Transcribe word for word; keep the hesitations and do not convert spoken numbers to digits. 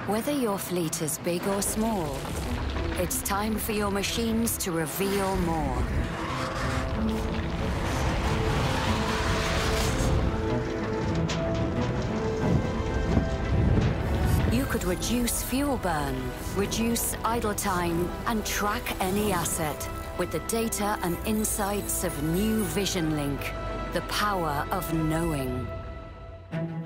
Whether your fleet is big or small, it's time for your machines to reveal more. You could reduce fuel burn, reduce idle time, and track any asset with the data and insights of new VisionLink, the power of knowing.